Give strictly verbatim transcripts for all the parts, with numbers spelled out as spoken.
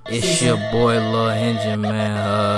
It's your boy Lil Henjin, man.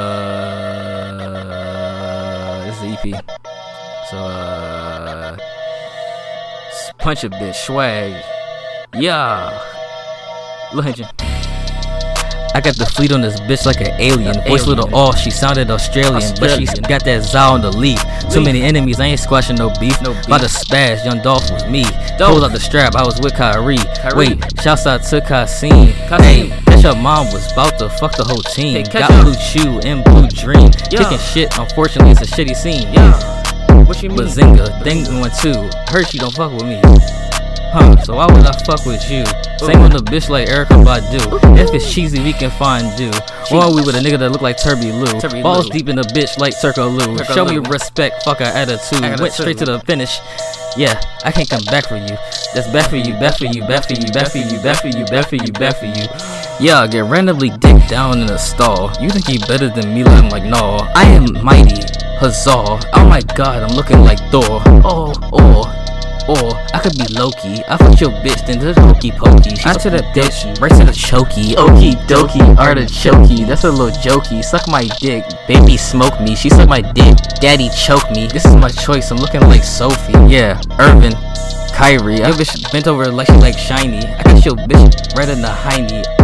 Uh, this is the E P. So uh, punch a bitch, swag. Yeah, Lil Henjin. I got the fleet on this bitch like an alien. Voice little off, she sounded Australian, Australian. But she got that Zao on the leaf. Too many enemies, I ain't squashing no beef. No beef. About to spaz, Young Dolph was me. Pulled out the strap, I was with Kyrie. Kyrie. Wait, shouts out to Kasim. Hey, catch up, mom was about to fuck the whole team. Hey, got up. Blue Chew and Blue Dream. Yeah. Kicking shit, unfortunately it's a shitty scene. Yeah. What you mean? Bazinga, thing going too. Heard she don't fuck with me. Huh, so why would I fuck with you? Same on the bitch like Erica Badu. If it's cheesy, we can find do. Or we with a nigga that look like Turby Lou. Turby Balls Lou. Deep in the bitch like Circle Lou. Circle Show Lou. Me respect, fuck her attitude. attitude. Went straight to the finish. Yeah, I can't come back for you. That's bad for you, bad for you, bad for you, bad for you, bad for you, bad for you, bad for you. Yeah, get randomly dicked down in a stall. You think you better than me? I'm like, no. I am mighty, huzzah. Oh my god, I'm looking like Thor. Oh, oh. Or I could be Loki. I fucked your bitch, then there's hokey pokey. She to the bitch, right to the chokey. Okie dokie, artichokey. That's a little jokey. Suck my dick, baby smoke me. She suck my dick, daddy choke me. This is my choice, I'm looking like Sophie. Yeah, Irvin, Kyrie. Your bitch bent over like she like shiny. I got your bitch right in the hiney.